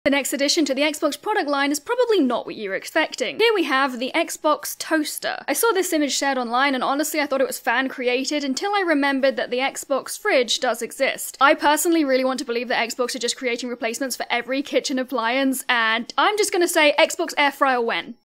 The next addition to the Xbox product line is probably not what you were expecting. Here we have the Xbox Toaster. I saw this image shared online and honestly I thought it was fan created until I remembered that the Xbox fridge does exist. I personally really want to believe that Xbox are just creating replacements for every kitchen appliance, and I'm just gonna say Xbox air fryer when.